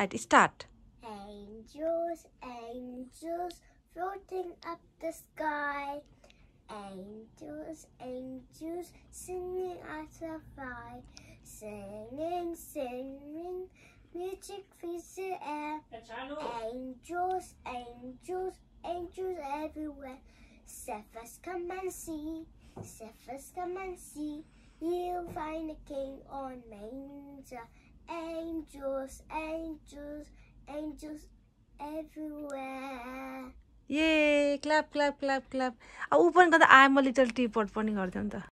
Right, start. Angels, angels, floating up the sky. Angels, angels, singing as they fly. Singing, singing, music fills the air. Angels, angels, angels everywhere. Shepherds come and see, shepherds come and see. You'll find the king on manger. Angels, angels, angels everywhere. Yay! Clap, clap, clap, clap. ऊ पनि गर्दा I am a little teapot पनि गरिदिउँ त.